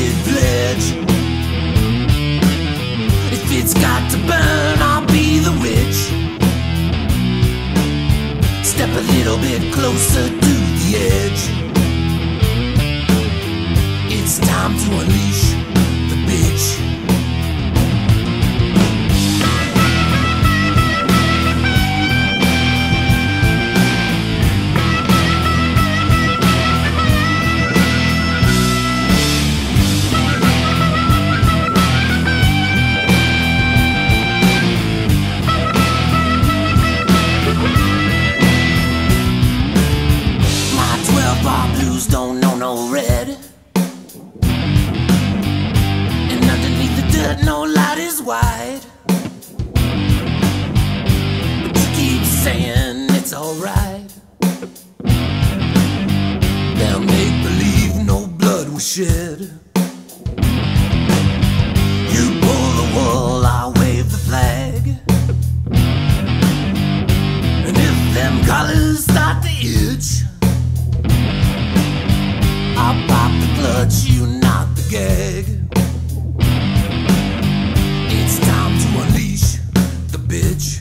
wicked pledge. If it's got to burn, I'll be the witch. Step a little bit closer to the edge. It's time to unleash the bitch. Don't know no red, and underneath the dirt no light is wide. But you keep saying it's alright. They'll make believe no blood was shed. You pull the wool, I'll wave the flag. And if them collars start to itch, I'll pop the clutch, you knock the gag. It's time to unleash the bitch.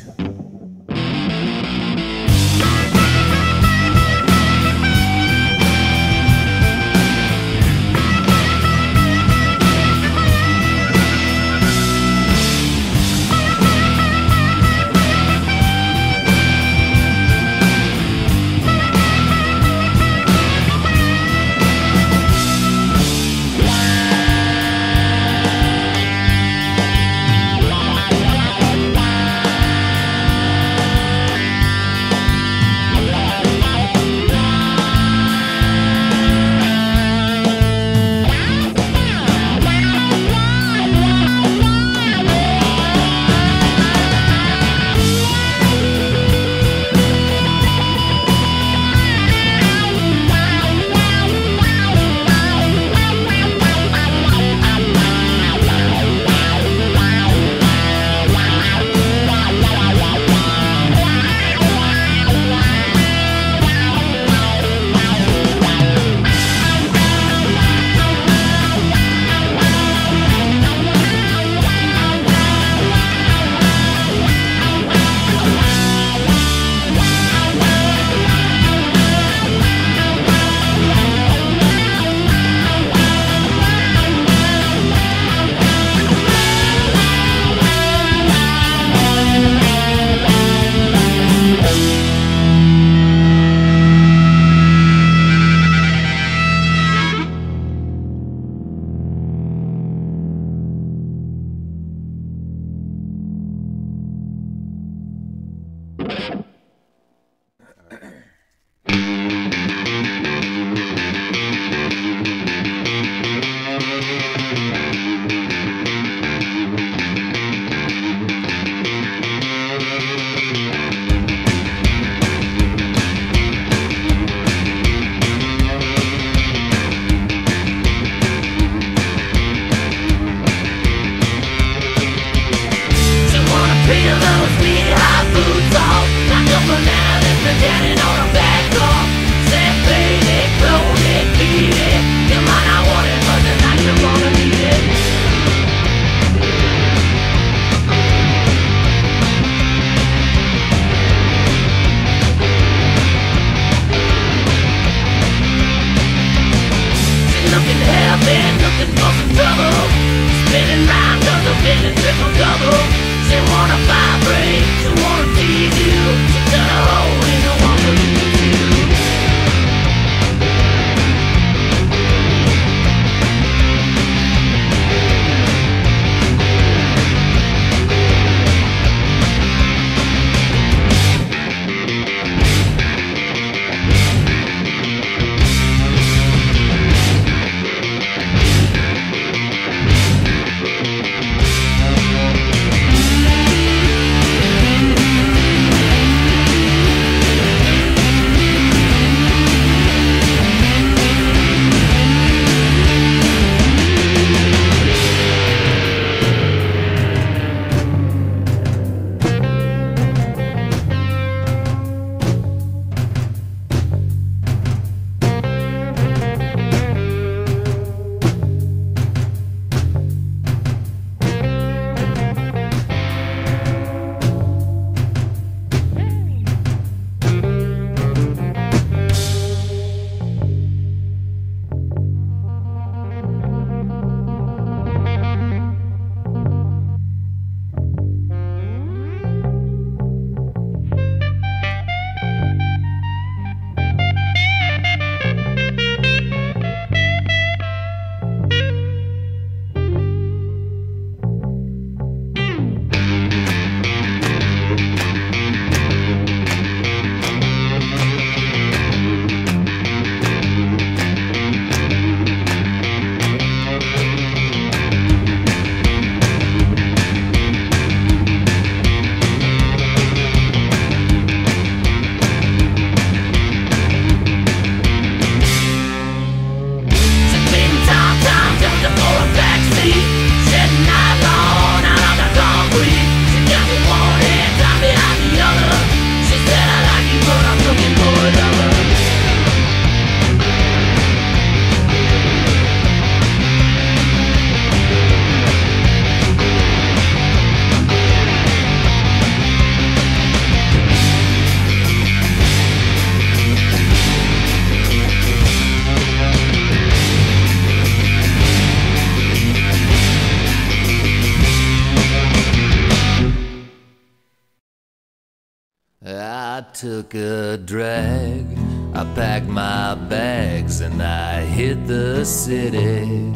took a drag, I packed my bags and I hit the city.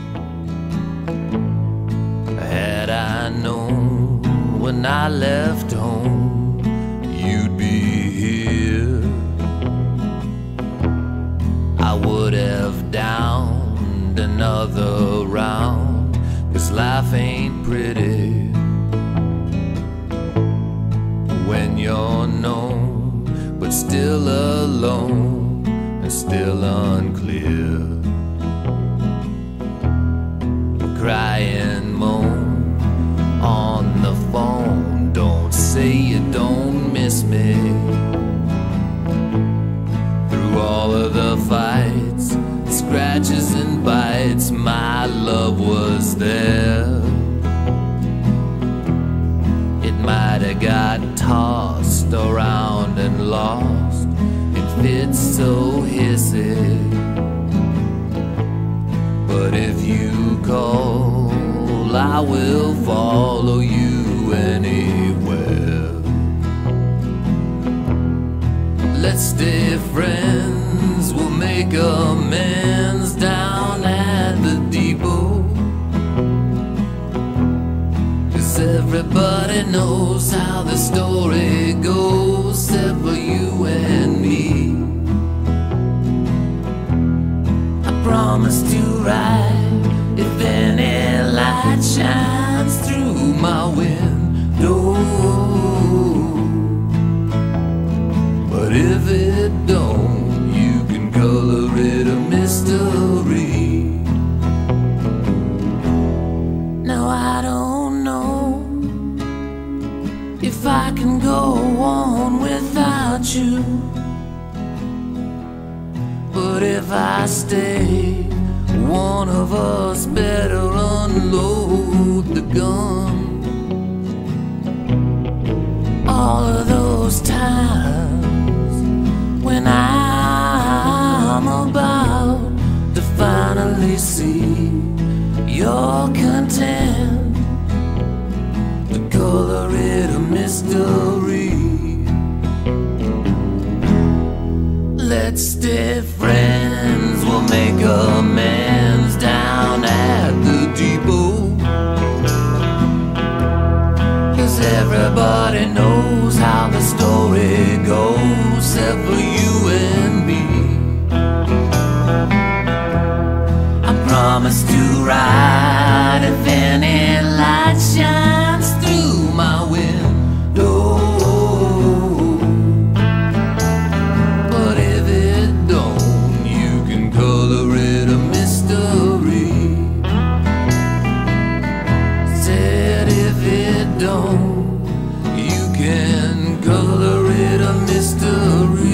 Had I known when I left home you'd be here, I would have downed another round, 'cause life ain't pretty when you're known, but still alone and still unclear. Cry and moan on the phone, don't say you don't miss me. Through all of the fights, scratches and bites, my love was there. It might have got tossed around and lost in fits so hissy, but if you call, I will follow you anywhere. Let's stay friends, we'll make amends down at the depot, 'cause everybody knows how the story goes, except for you and me. I promise to ride if any light shines through my window, but if it don't, you can color it a mystery. Now I don't know if I can go on without you, but if I stay, one of us better unload the gun. All of those times when I'm about to finally see you're content to color it a mystery. Let's stay friends, we'll make amends down at the depot, 'cause everybody knows how the story goes, except for you and me. I promise to ride if any light shines through my window, but if it don't, you can color it a mystery. Said if it don't, you can color it a mystery.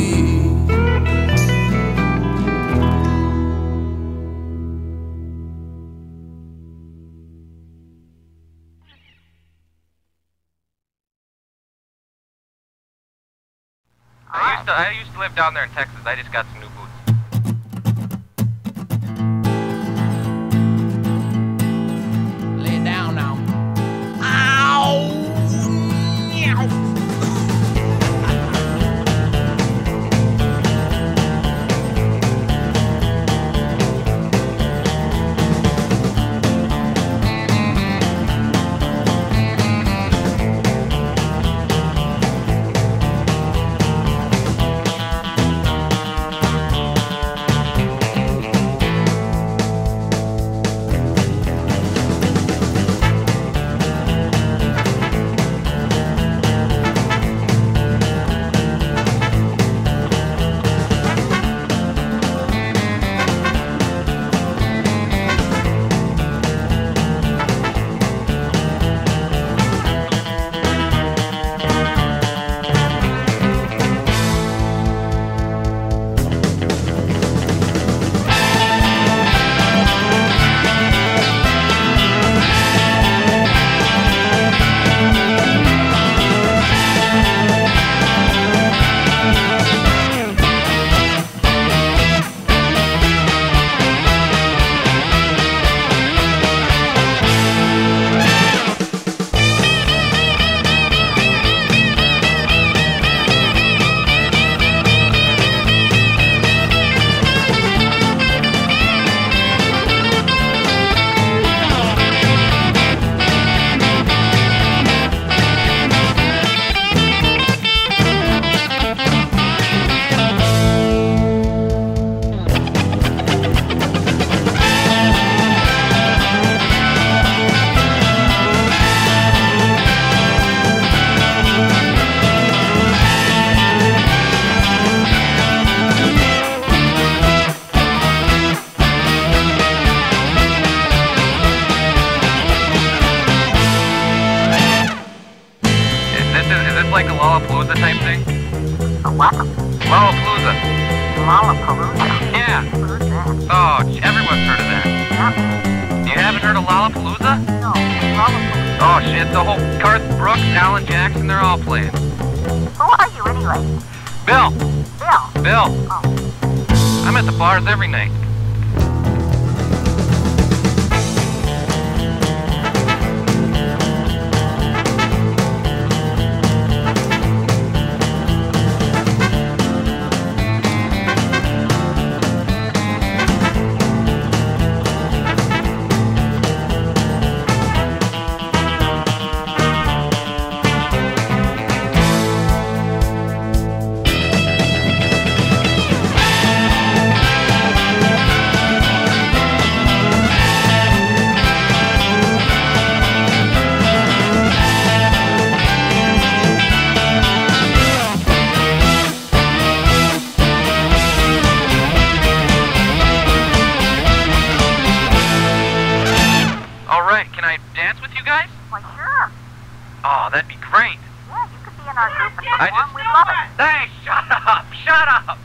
I used to live down there in Texas. I just got some new boots. Lay down now. Ow! Meow. Lollapalooza type thing? A what? Lollapalooza. Lollapalooza? Yeah. Who's that? Oh, everyone's heard of that. Yeah. You haven't heard of Lollapalooza? No, Lollapalooza. Oh shit, the whole Garth Brooks, Alan Jackson, they're all playing. Who are you anyway? Bill! Bill. Bill! Oh. I'm at the bars every night. Can I dance with you guys? Why, sure. Oh, that'd be great. Yeah, you could be in our group and I perform. just... We'd love it. Hey, shut up! Shut up!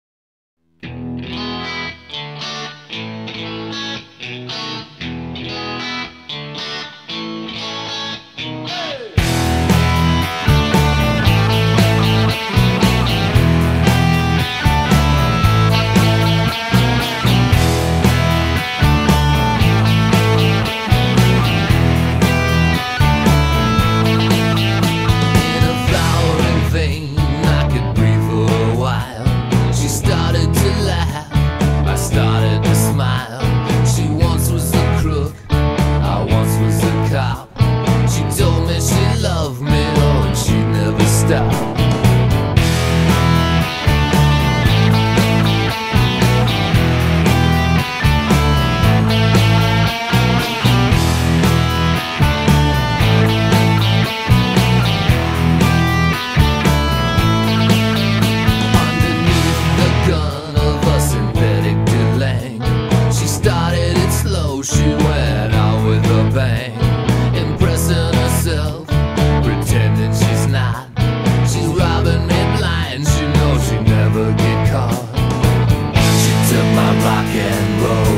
She went out with a bang, impressing herself, pretending she's not. She's robbing me blind, she knows she'll never get caught. She took my rock and roll.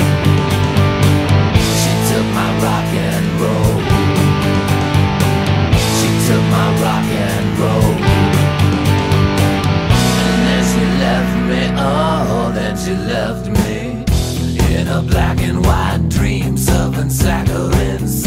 She took my rock and roll. She took my rock and roll. And then she left me, oh, then she left me in a black and white dream, serving saccharine.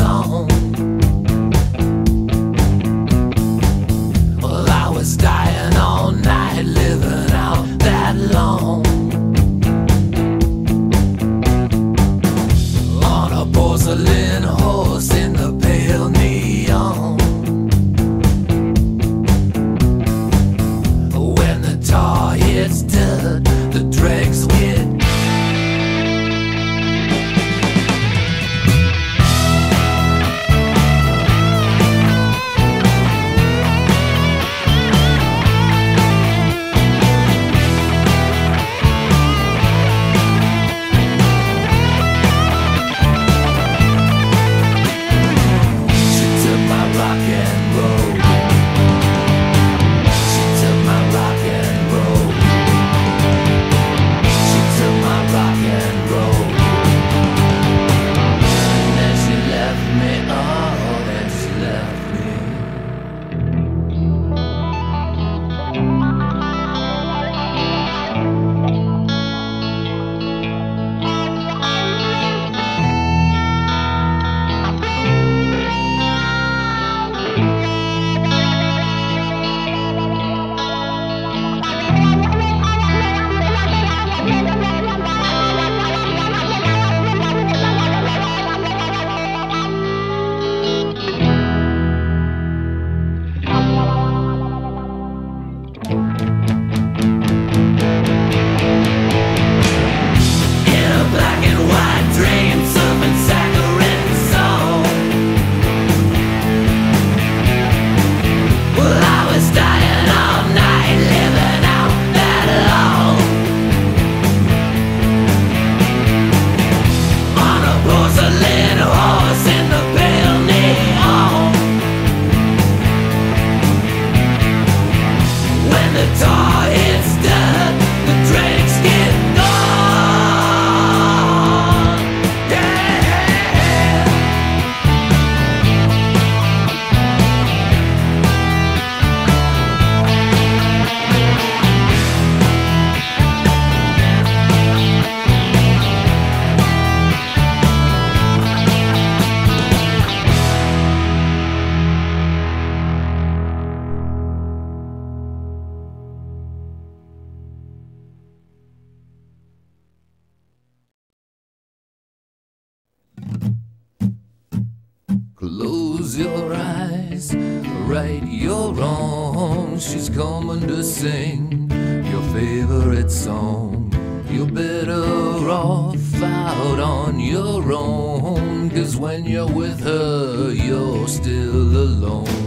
close your eyes, right your wrong. She's coming to sing your favorite song. You're better off out on your own, 'cause when you're with her, you're still alone.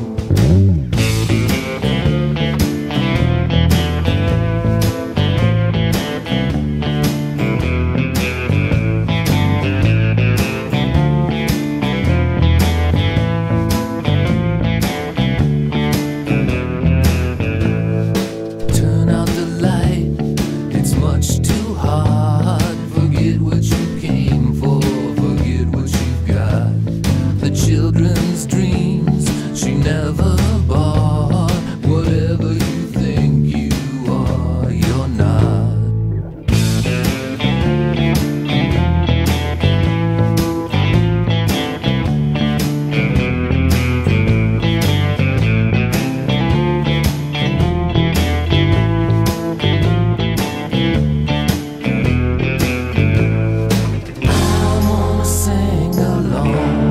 Children's dreams she never bought. Whatever you think you are, you're not. I wanna sing along.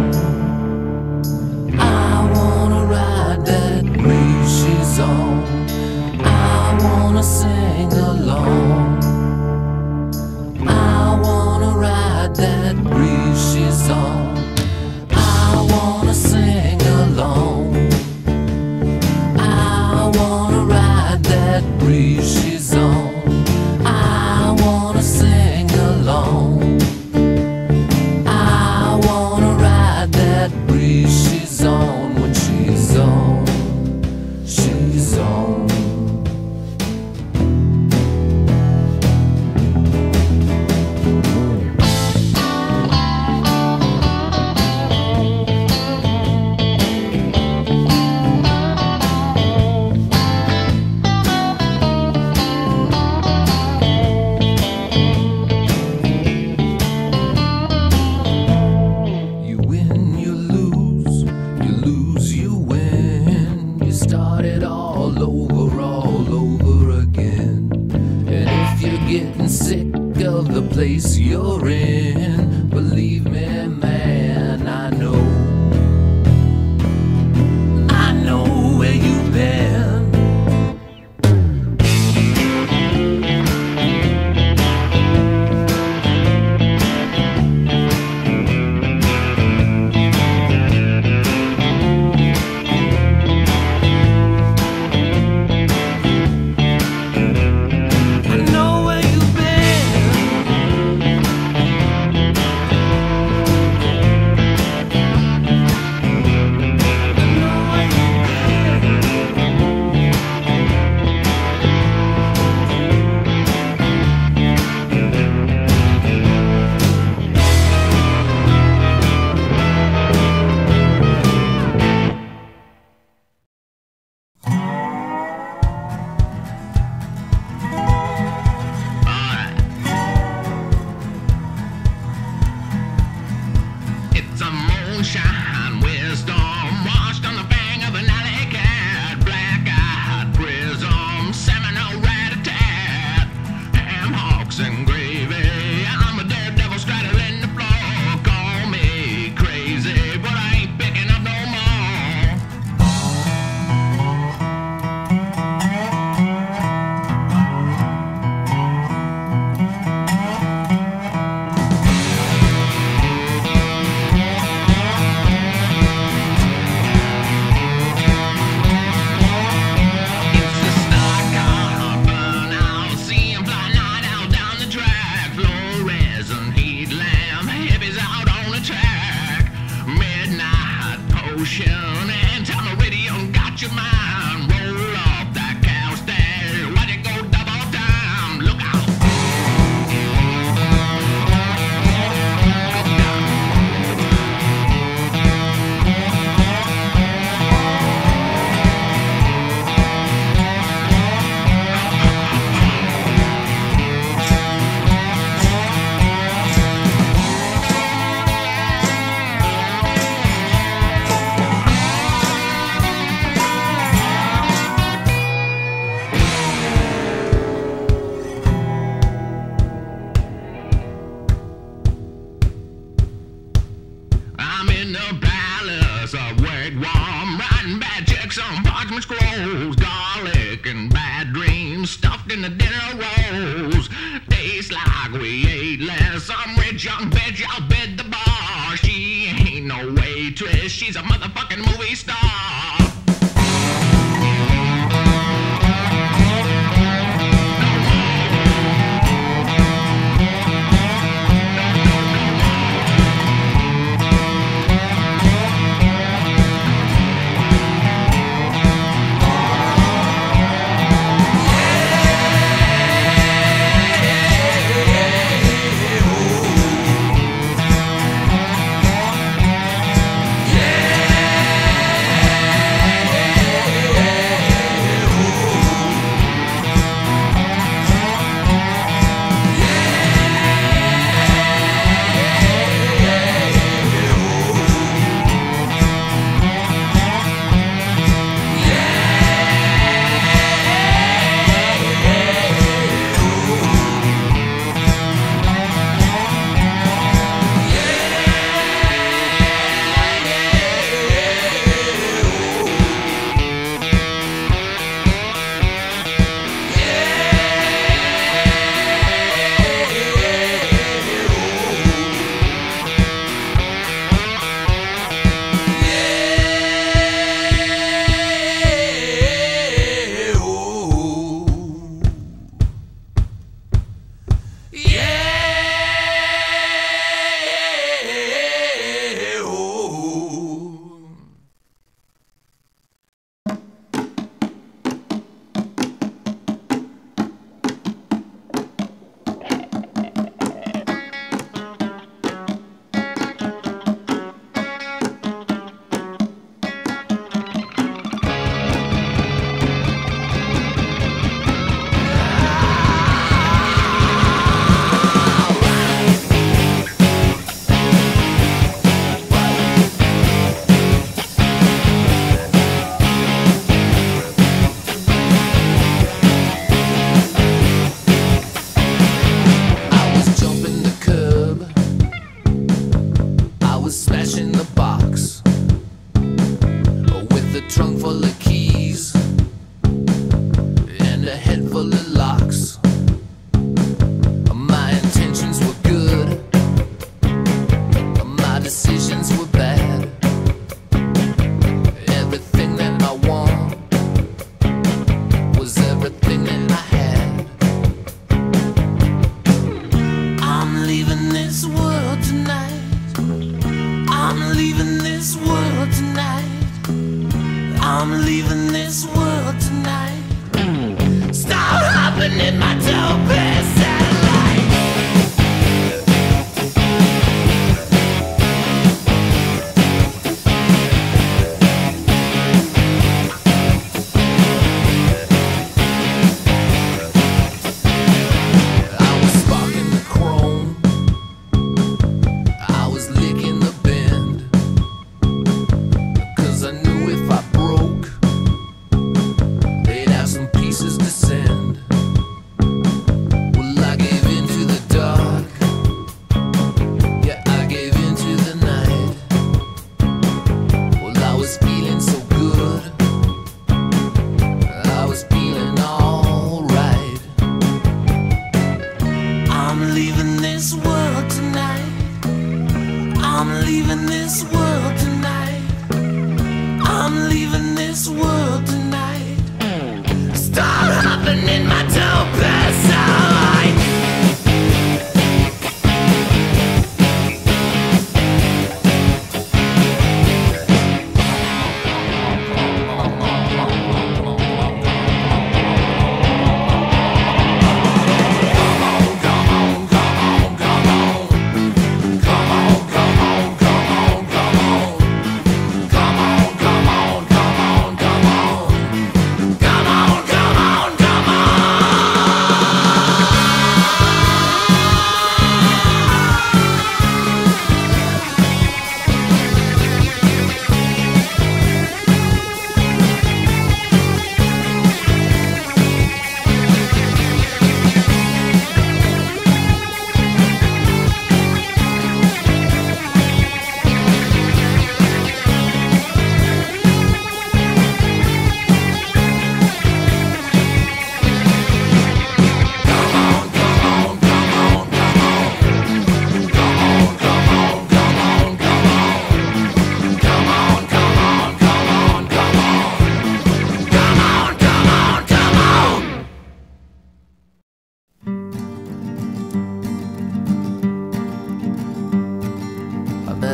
I wanna sing along. I wanna ride that breeze she's on. I wanna sing along. I wanna ride that breeze she's on. I wanna sing along. I wanna ride that breeze she's on when she's on. She's on. You win, you lose, you lose, you win. You start it all over again. And if you're getting sick of the place you're in, believe me, man, I know where you've been. Moonshine wisdom washed on the bang of an alley cat. Black-eyed prism, Seminole rat-a-tat. Ham hocks and gravy, I'm a daredevil straddling the floor. Call me crazy, but I ain't picking up no and tell the radio got your mind. Roll off that cow stairs, watch it go double time. Look out. I'm in the palace of wigwam, writing bad checks on parchment scrolls, garlic and bad dreams stuffed in the dinner rolls. Tastes like we ate less. Some rich young bitch, I'll bid the bar. She ain't no waitress, she's a motherfucking movie star. Come on.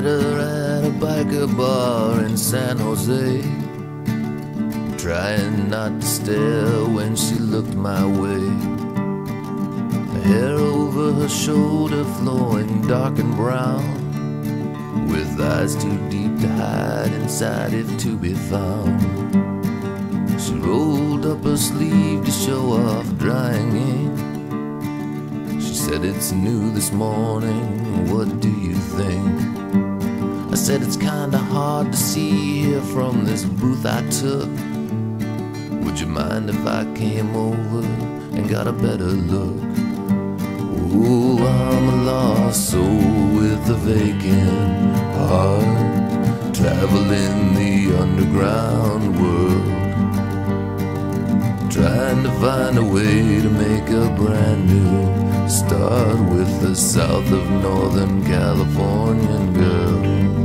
met her at a biker bar in San Jose, trying not to stare when she looked my way. Her hair over her shoulder flowing dark and brown, with eyes too deep to hide inside if to be found. She rolled up her sleeve to show off drying ink. She said, "It's new this morning, what do you think?" I said, "It's kinda hard to see here from this booth I took. Would you mind if I came over and got a better look?" Oh, I'm a lost soul with a vacant heart, traveling the underground world, trying to find a way to make a brand new start with the south of Northern Californian girl.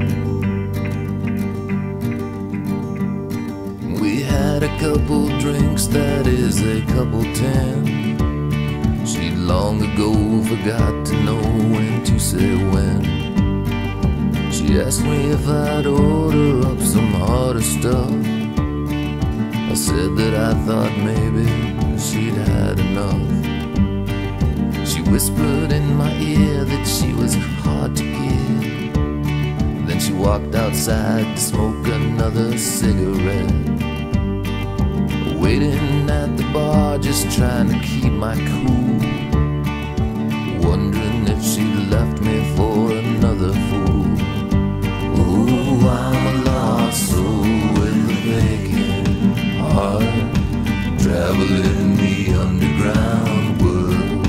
We had a couple drinks, that is a couple 10. She long ago forgot to know when to say when. She asked me if I'd order up some harder stuff. I said that I thought maybe she'd had enough. She whispered in my ear that she was hard to get. Then she walked outside to smoke another cigarette. Waiting at the bar, just trying to keep my cool, wondering if she left me for another fool. Oh, I'm a lost soul with a vacant heart, traveling the underground world,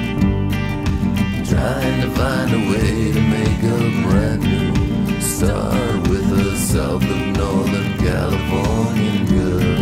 trying to find a way to make a brand new start with a south of Northern Californian girl.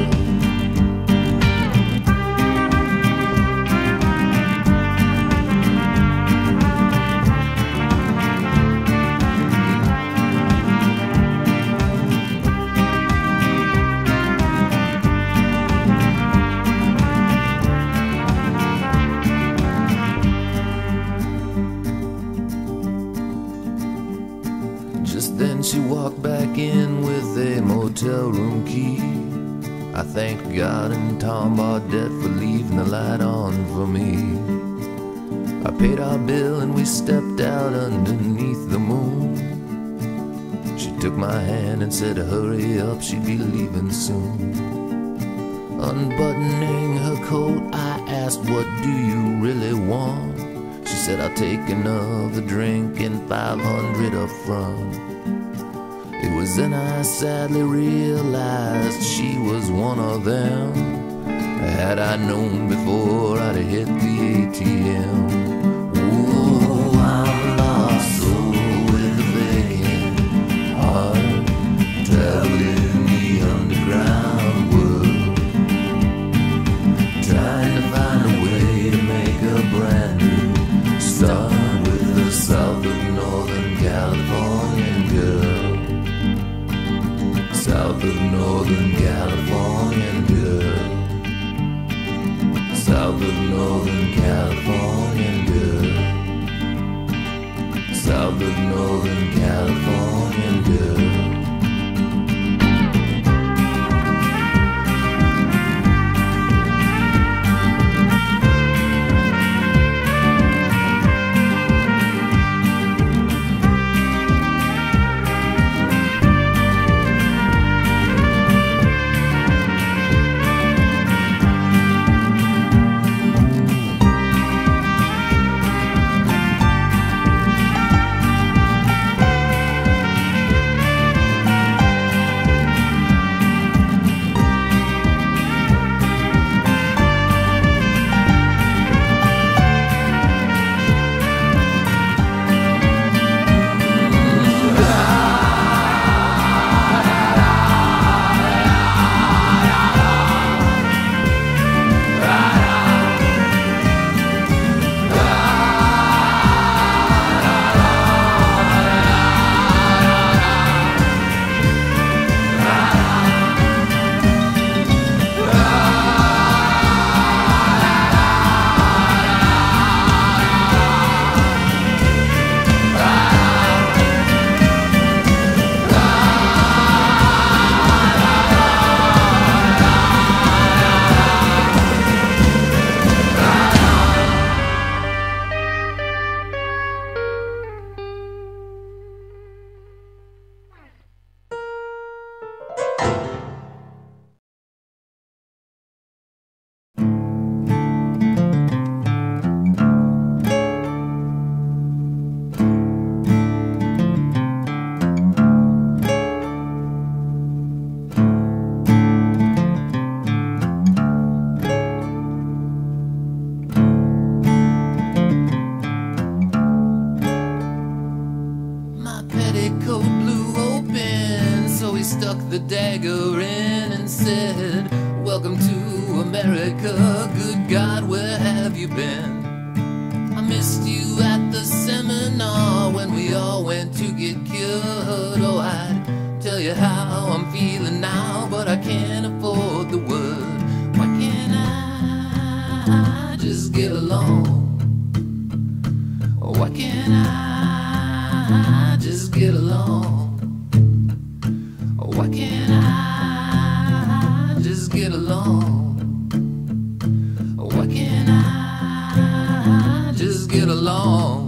Just then she walked back in with a motel room key. I thanked God and Tom Bardette for leaving the light on for me. I paid our bill and we stepped out underneath the moon. She took my hand and said, "Hurry up, she'd be leaving soon." Unbuttoning her coat, I asked, "What do you really want?" She said, "I'll take another drink and 500 up front." It was then I sadly realized she was one of them. Had I known before, I'd have hit the ATM. Oh, I'm a lost soul with a vacant heart, traveling the underground world, trying to find a way to make a brand new start with the south of Northern Californian girl. South of Northern Californian girl, south of Northern Californian girl, south of Northern Californian girl. stuck the dagger in and said, "Welcome to America, good God, where have you been? I missed you at the seminar when we all went to get cured. Oh, I'd tell you how I'm feeling now, but I can't afford the word. Why can't I just get along? Why can't I just get along? Why can't I just get along? Why can't I just get along?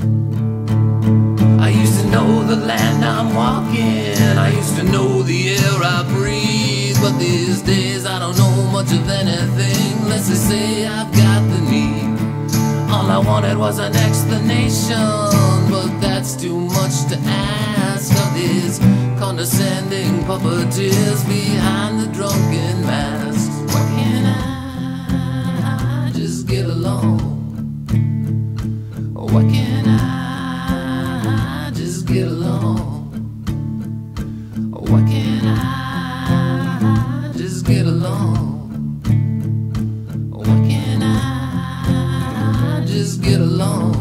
I used to know the land I'm walking, I used to know the air I breathe, but these days I don't know much of anything. Let's just say I've got the need. All I wanted was an explanation, but that's too much to ask of these condescending puppeteers behind the drunken masks. Why can't I just get along? Why can't I just get along? Why can't I just get along? Why can't I just get along?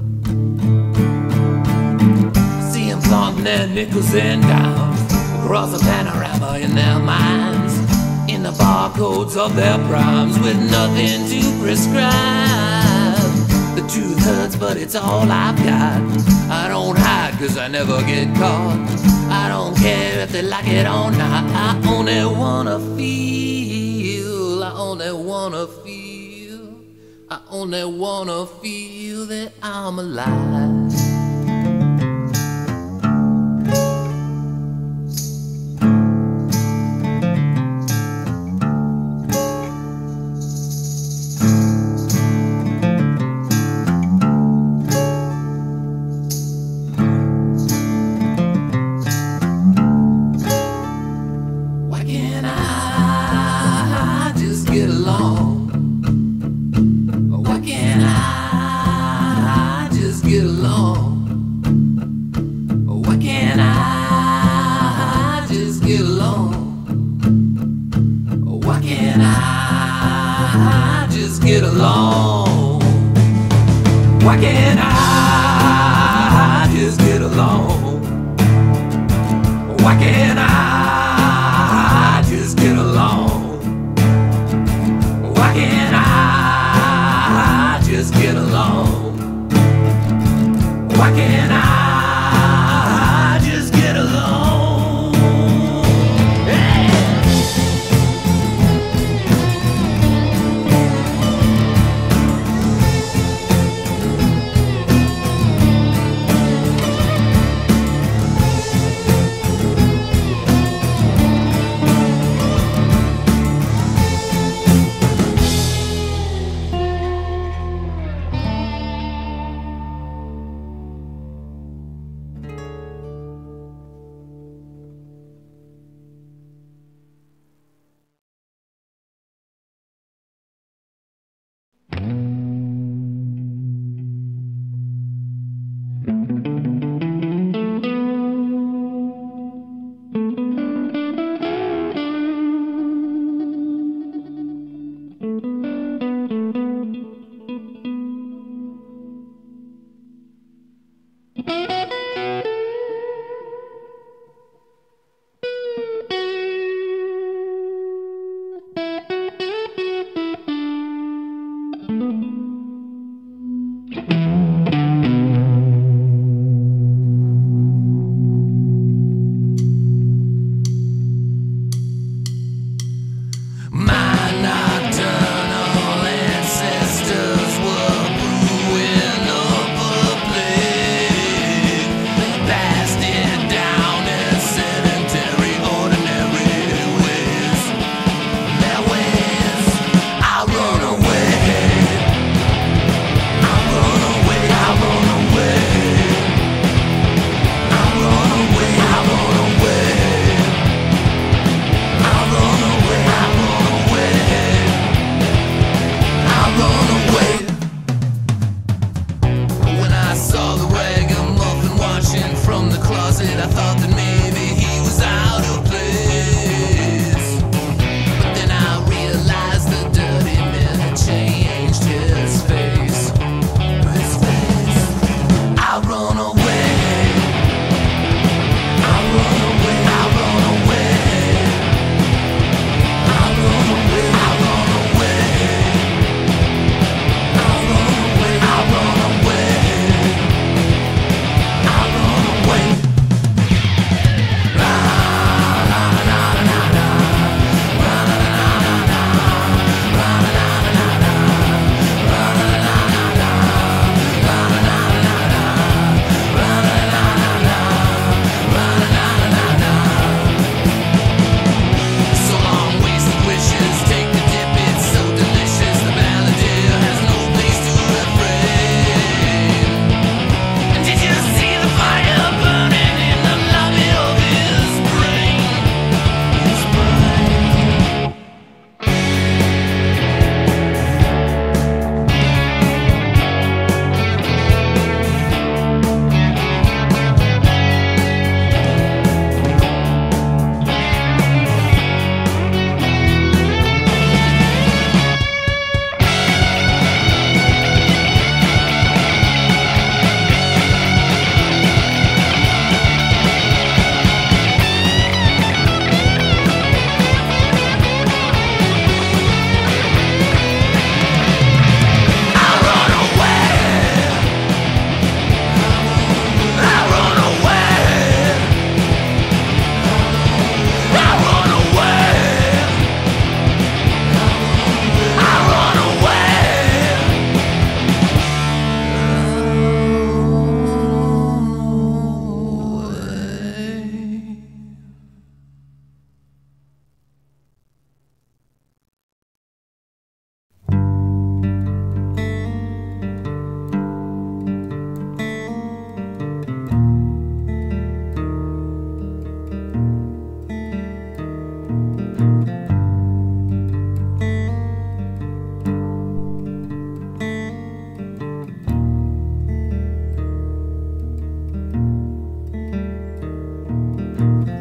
See them flaunting their nickels and dimes across the panorama in their minds, in the barcodes of their primes, with nothing to prescribe. The truth hurts, but it's all I've got. I don't hide, cause I never get caught. I don't care if they like it or not. I only wanna feel, I only wanna feel, I only wanna feel that I'm alive. Get along? Why can't I just get along? Why can't I just get along? Why can't I just get along? Why can't I just get along? Why can't I just get along? Why can't I just get along? Why can't I just get along? Hey!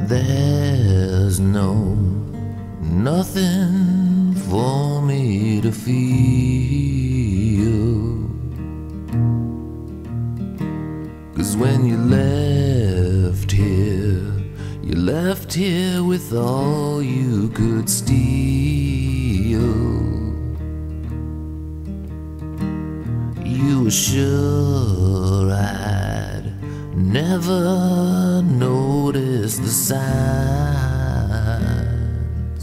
there's nothing for me to feel. 'Cause when you left here with all you could steal. You were sure I'd never notice the signs.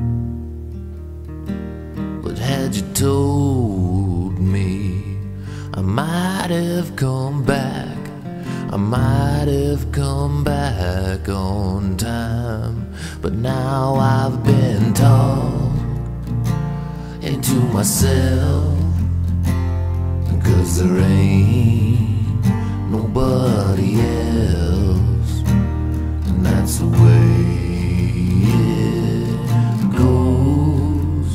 But had you told me, I might have come back. I might have come back on time. But now I've been talked into myself. 'Cause there ain't nobody else, and that's the way it goes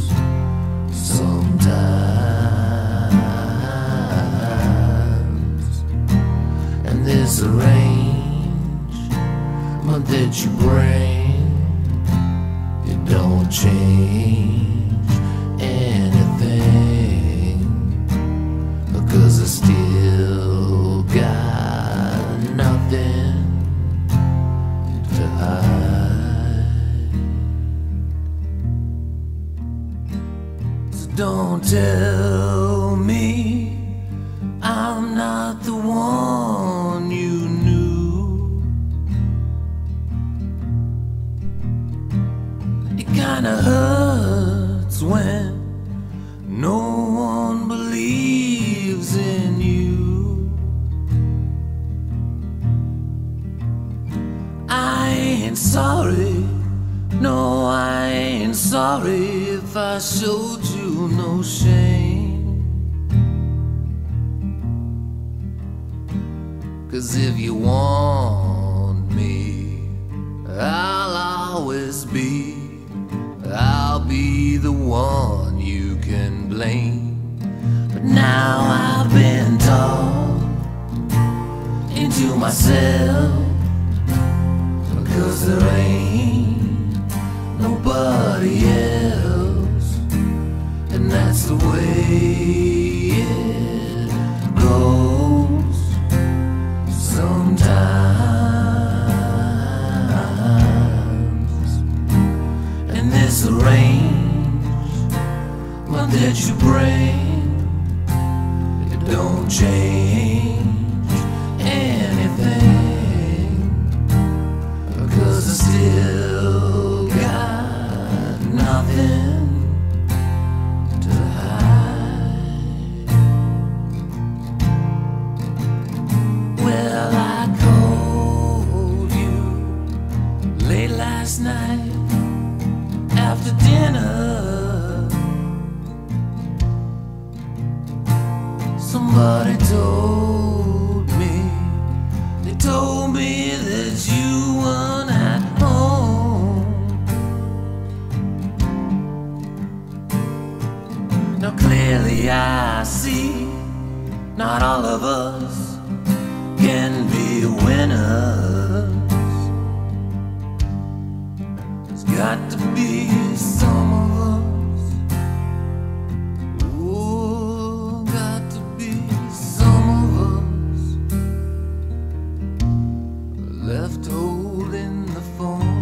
sometimes. And this arrangement that you bring, it don't change anything. 'Cause I still got nothing to hide. So don't tell me I'm not the one you knew. It kinda hurts when no one believes in you. I ain't sorry, no, I ain't sorry if I showed you no shame. 'Cause if you want me, I'll always be. I'll be the one you can blame. But now I've been talked into myself. 'Cause there ain't nobody else, and that's the way it goes sometimes. And this arrangement that you bring, it don't change anything. 'Cause I still got nothing to hide. Well, I called you late last night after dinner. Somebody told me, they told me that you weren't at home. Now clearly I see, not all of us can be winners. There's got to be some of us. Oh, got to be some of us left holding the phone.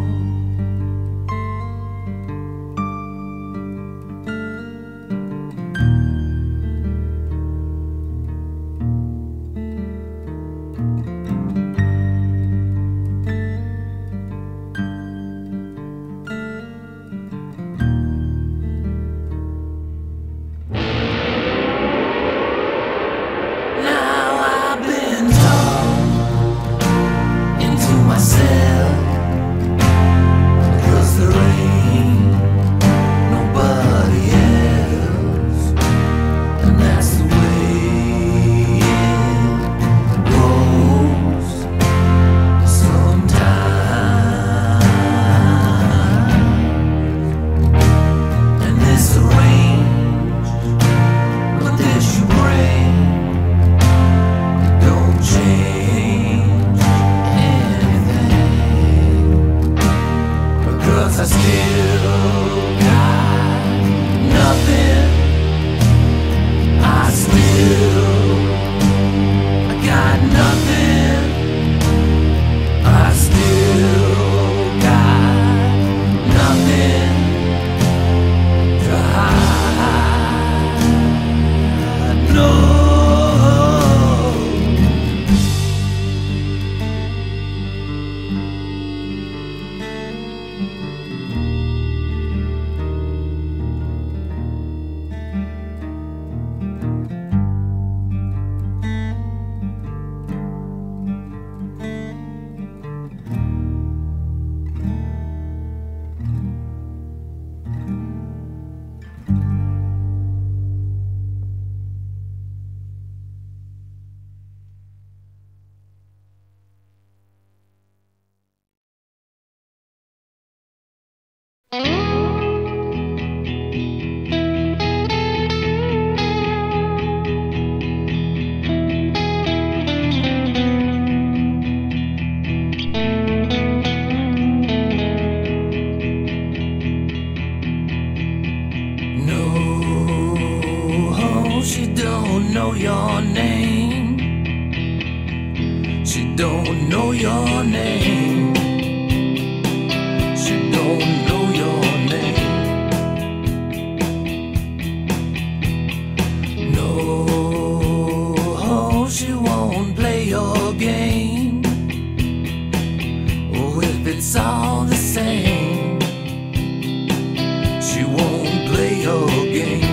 I still got nothing. I got nothing. I still got nothing to hide. No. She don't know your name. She don't know your name. She don't know your name. No, she won't play your game. Oh, if it's all the same, she won't play your game.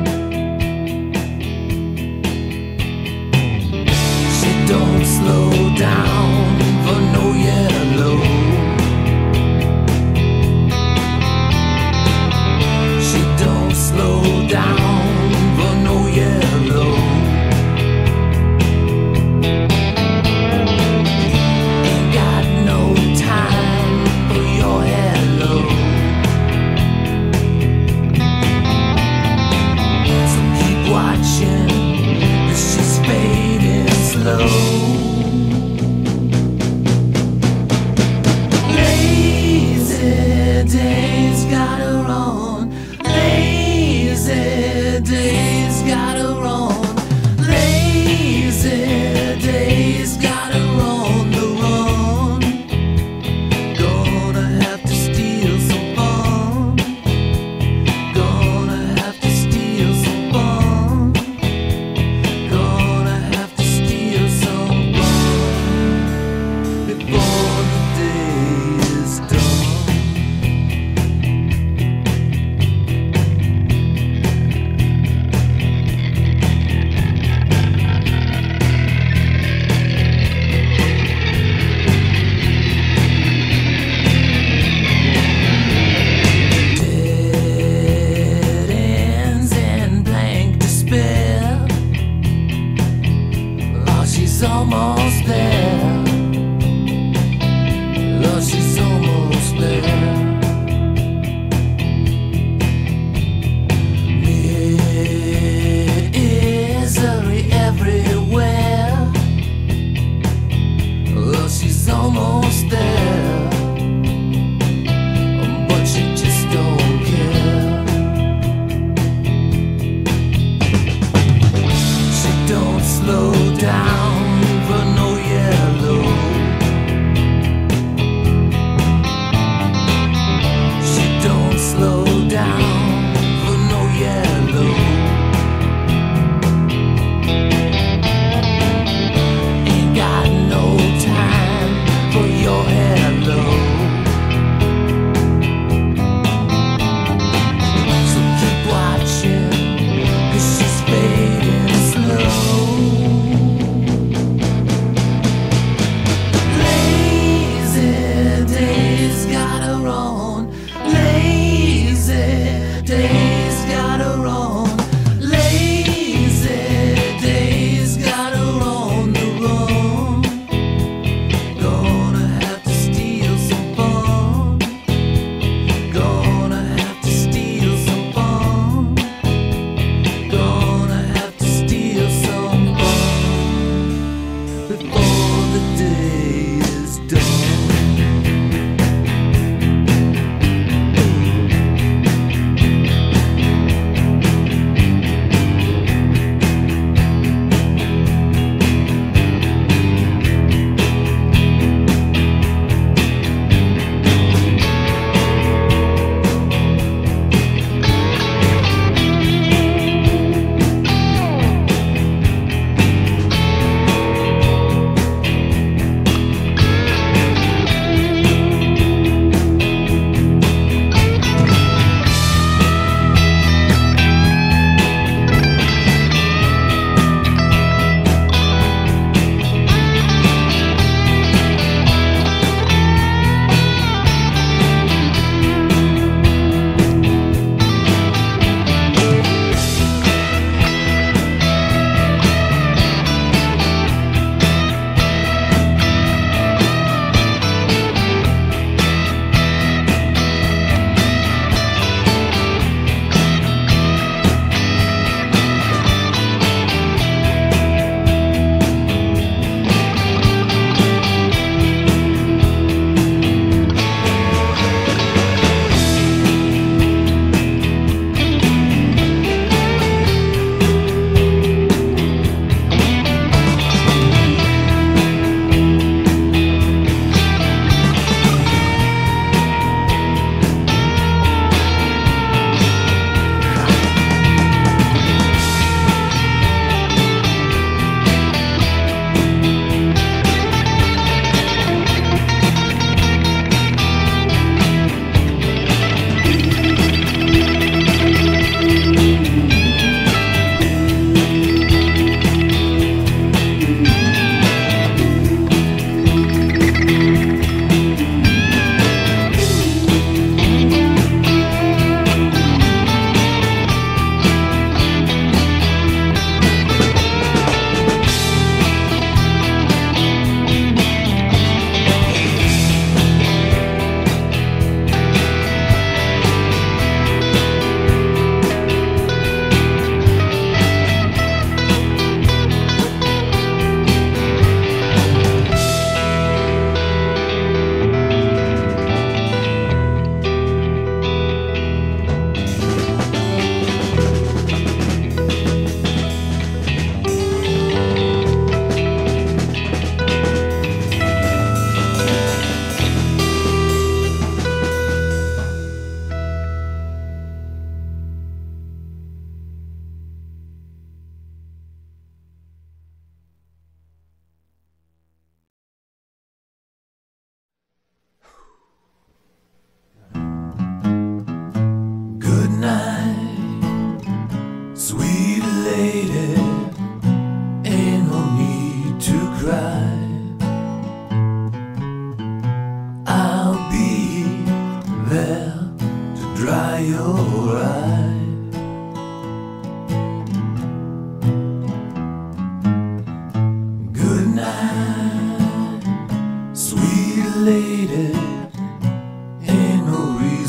Don't slow down for no yellow. She don't slow down for no yellow. Ain't got no time for your hello.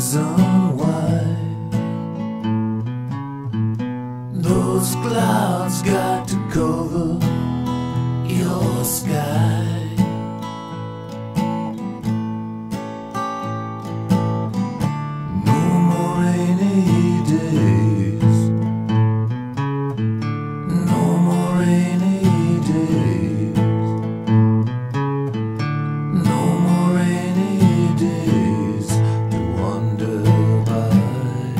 reason why those clouds got to cover your sky. No more rainy days, no more rainy days, no more rainy days to wonder by.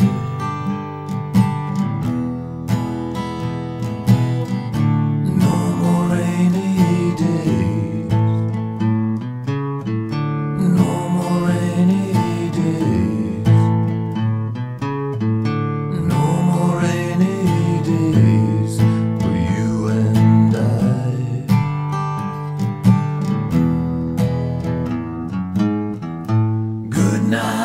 No more rainy days, no more rainy days, no more rainy days for you and I. Good night.